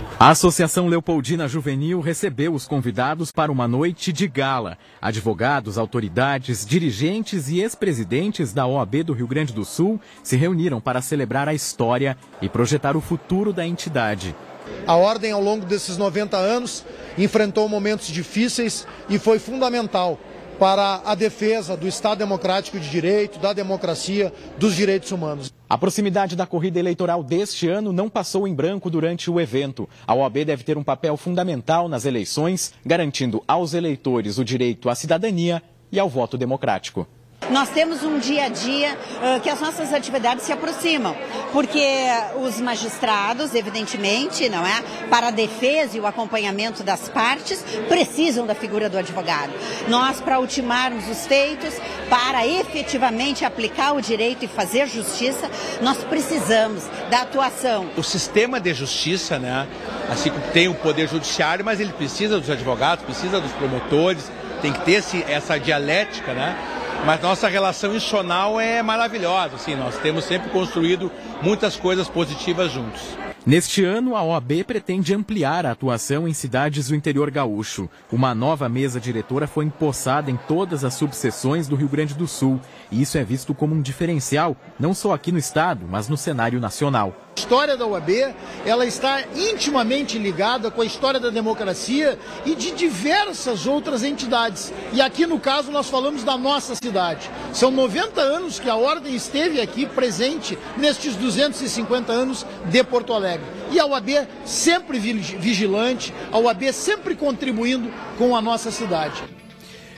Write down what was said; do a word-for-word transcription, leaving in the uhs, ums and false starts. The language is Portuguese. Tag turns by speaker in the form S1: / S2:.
S1: A Associação Leopoldina Juvenil recebeu os convidados para uma noite de gala. Advogados, autoridades, dirigentes e ex-presidentes da O A B do Rio Grande do Sul se reuniram para celebrar a história e projetar o futuro da entidade.
S2: A Ordem, ao longo desses noventa anos, enfrentou momentos difíceis e foi fundamental para a defesa do Estado Democrático de Direito, da democracia, dos direitos humanos.
S1: A proximidade da corrida eleitoral deste ano não passou em branco durante o evento. A O A B deve ter um papel fundamental nas eleições, garantindo aos eleitores o direito à cidadania e ao voto democrático.
S3: Nós temos um dia a dia uh, que as nossas atividades se aproximam, porque os magistrados, evidentemente, não é, para a defesa e o acompanhamento das partes, precisam da figura do advogado. Nós, para ultimarmos os feitos, para efetivamente aplicar o direito e fazer justiça, nós precisamos da atuação.
S4: O sistema de justiça, né, assim como tem o poder judiciário, mas ele precisa dos advogados, precisa dos promotores, tem que ter esse, essa dialética, né? Mas nossa relação institucional é maravilhosa, assim, nós temos sempre construído muitas coisas positivas juntos.
S1: Neste ano, a O A B pretende ampliar a atuação em cidades do interior gaúcho. Uma nova mesa diretora foi empossada em todas as subseções do Rio Grande do Sul. E isso é visto como um diferencial, não só aqui no estado, mas no cenário nacional.
S2: A história da O A B, ela está intimamente ligada com a história da democracia e de diversas outras entidades. E aqui, no caso, nós falamos da nossa cidade. São noventa anos que a Ordem esteve aqui presente nestes duzentos e cinquenta anos de Porto Alegre. E a O A B sempre vigilante, a O A B sempre contribuindo com a nossa cidade.